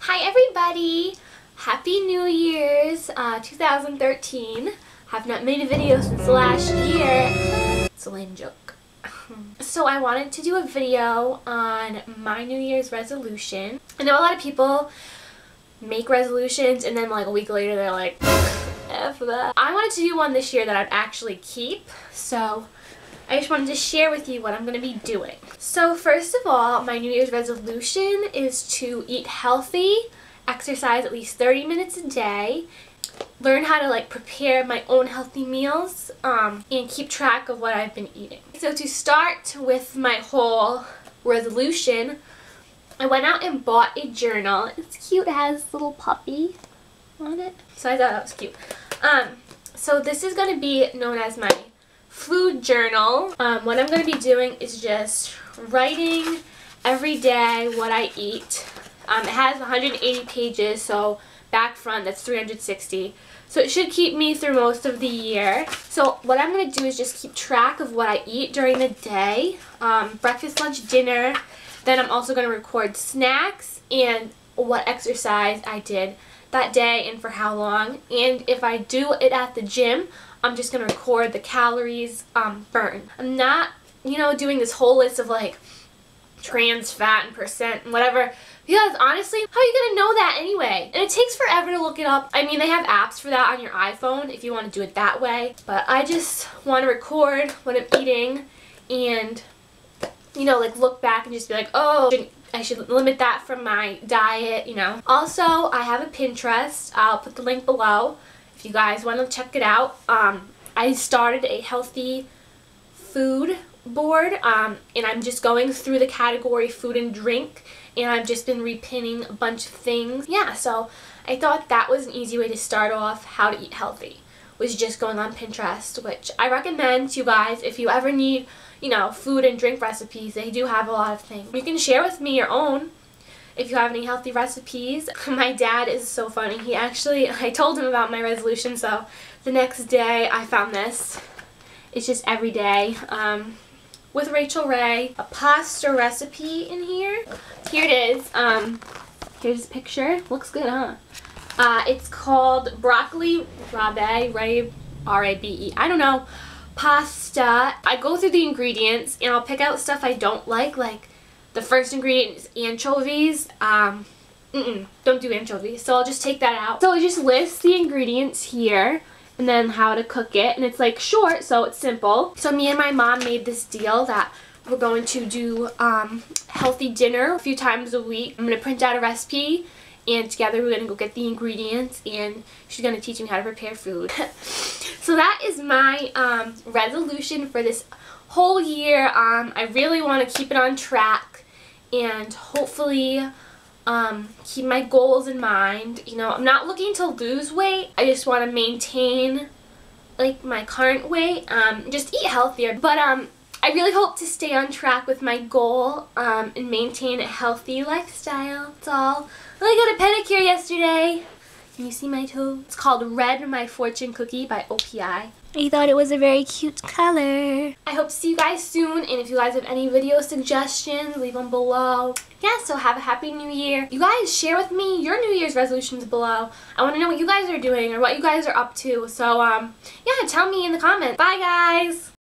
Hi everybody! Happy New Year's 2013. Have not made a video since last year. It's a lame joke. So I wanted to do a video on my New Year's resolution. I know a lot of people make resolutions and then like a week later they're like, F that. I wanted to do one this year that I'd actually keep, so I just wanted to share with you what I'm going to be doing. So first of all, my New Year's resolution is to eat healthy, exercise at least 30 minutes a day, learn how to like prepare my own healthy meals, and keep track of what I've been eating. So to start with my whole resolution, I went out and bought a journal. It's cute, it has a little puppy on it. So I thought that was cute. So this is going to be known as my food journal. What I'm going to be doing is just writing every day what I eat. It has 180 pages, so back front that's 360. So it should keep me through most of the year. So what I'm going to do is just keep track of what I eat during the day. Breakfast, lunch, dinner. Then I'm also going to record snacks and what exercise I did that day and for how long. And if I do it at the gym, I'm just going to record the calories burned. I'm not, doing this whole list of like trans fat and percent and whatever, because honestly, how are you going to know that anyway? And it takes forever to look it up. I mean, they have apps for that on your iPhone if you want to do it that way. But I just want to record what I'm eating and, like look back and just be like, oh, I should limit that from my diet, Also, I have a Pinterest. I'll put the link below if you guys want to check it out. I started a healthy food board, and I'm just going through the category food and drink, and I've just been repinning a bunch of things. Yeah, so I thought that was an easy way to start off how to eat healthy, was just going on Pinterest, which I recommend to you guys if you ever need, food and drink recipes. They do have a lot of things. You can share with me your own if you have any healthy recipes. My dad is so funny. I told him about my resolution, so the next day I found this. It's just every day. With Rachel Ray, a pasta recipe in here. Here it is. Here's a picture. Looks good, huh? It's called broccoli rabe, R-A-B-E. I don't know. Pasta. I go through the ingredients and I'll pick out stuff I don't like the first ingredient is anchovies. Don't do anchovies. So I'll just take that out. So it just lists the ingredients here and then how to cook it, and it's like short, so it's simple. So me and my mom made this deal that we're going to do healthy dinner a few times a week. I'm going to print out a recipe, and together we're going to go get the ingredients, and she's going to teach me how to prepare food. So that is my resolution for this whole year. I really want to keep it on track and hopefully keep my goals in mind. I'm not looking to lose weight. I just want to maintain like my current weight, just eat healthier. But I really hope to stay on track with my goal and maintain a healthy lifestyle. That's all. I got a pedicure yesterday. Can you see my toe? It's called Red My Fortune Cookie by OPI. I thought it was a very cute color. I hope to see you guys soon, and if you guys have any video suggestions, leave them below. Yeah, so have a happy new year. You guys share with me your New Year's resolutions below. I want to know what you guys are doing or what you guys are up to. So, yeah, tell me in the comments. Bye, guys!